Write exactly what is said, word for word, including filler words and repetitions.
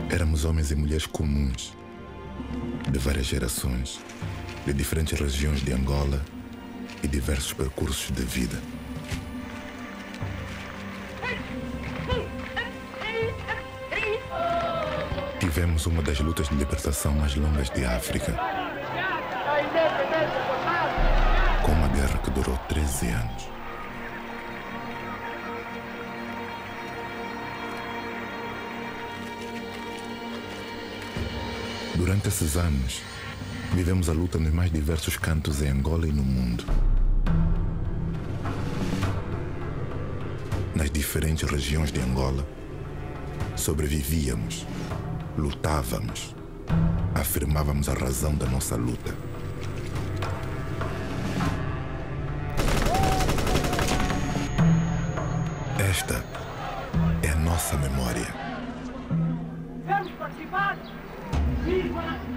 Éramos homens e mulheres comuns, de várias gerações, de diferentes regiões de Angola e diversos percursos de vida. Tivemos uma das lutas de libertação mais longas de África, com uma guerra que durou treze anos. Durante esses anos, vivemos a luta nos mais diversos cantos em Angola e no mundo. Nas diferentes regiões de Angola, sobrevivíamos, lutávamos, afirmávamos a razão da nossa luta. Esta é a nossa memória. Vamos participar! Viva!